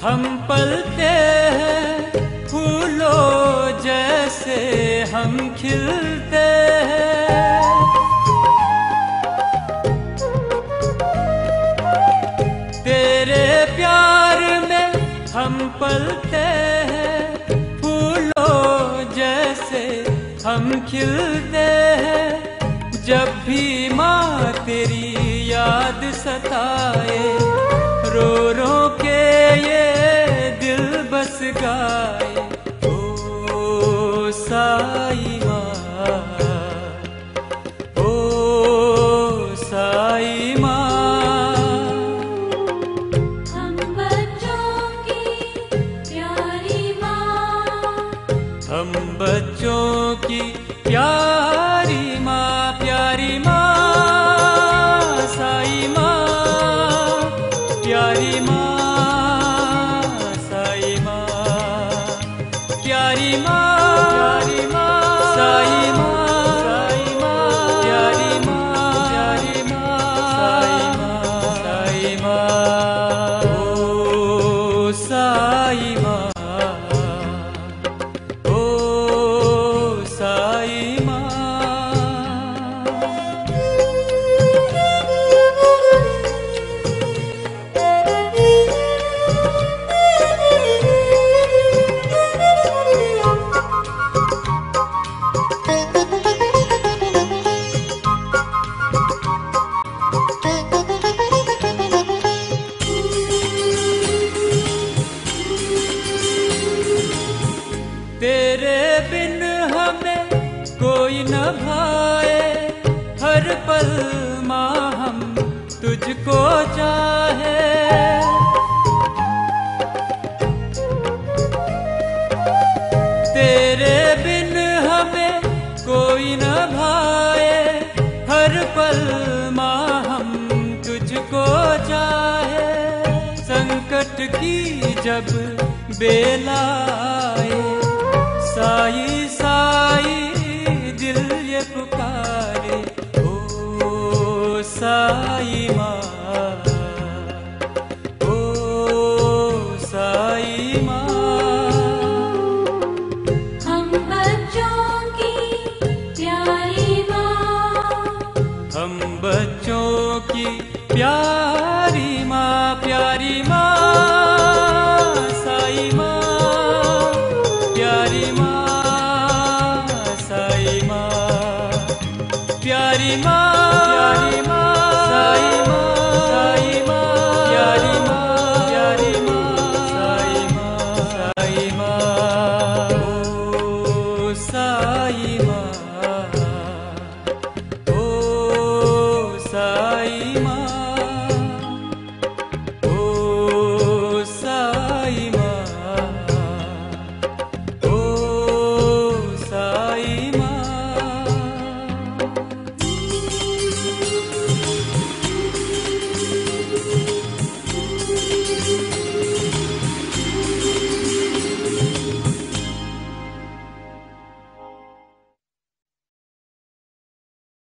हम पलते हैं फूलों जैसे हम खिलते हैं। तेरे प्यार में हम पलते हैं फूलों जैसे हम खिलते हैं। जब भी माँ तेरी याद सताए, रो रो के ये दिल बस गाए, ओ साई माँ, ओ साई माँ। हम बच्चों की प्यारी माँ, हम बच्चों की प्यारी माँ, प्यारी माँ, साई माँ, प्यारी माँ, साई माँ, प्यारी माँ, प्यारी माँ, साई माँ, साई माँ, प्यारी माँ, प्यारी माँ, साई माँ, साई माँ, ओ साई माँ, ओ साई माँ। तेरे बिन हमें कोई न भाए, हर पल माँ हम तुझको चाहे। तेरे बिन हमें कोई न भाए, हर पल माँ हम तुझको चाहे। संकट की जब बेला आए, साई साई दिल ये पुकारे, ओ साई माँ, ओ साई माँ। हम बच्चों की प्यारी माँ, हम बच्चों की प्यारी माँ, प्यारी माँ, साई माँ, प्यारी माँ, साई माँ, प्यारी माँ।